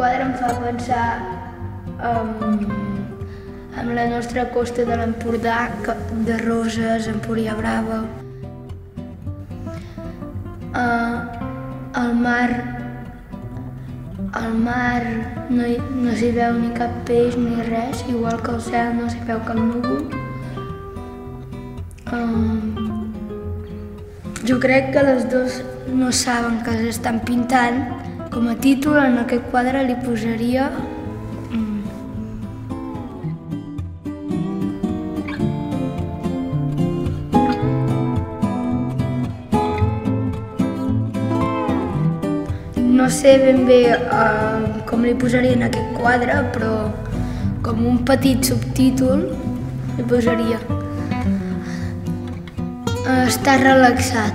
quadre em fa pensar en la nostra costa de l'Empordà, de Roses, Empúria Brava. Al mar no s'hi veu ni cap peix ni res, igual que al cel no s'hi veu cap núvol. Jo crec que les dues no saben que s'estan pintant. Com a títol en aquest quadre li posaria no sé ben bé com li posaria en aquest quadre, però com un petit subtítol li posaria estar relaxat.